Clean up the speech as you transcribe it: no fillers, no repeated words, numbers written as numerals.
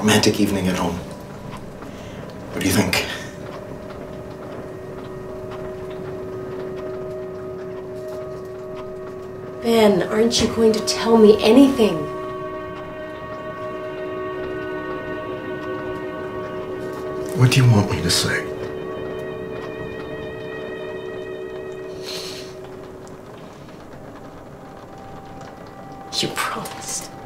romantic evening at home. What do you think? Ben, aren't you going to tell me anything? What do you want me to say? You promised.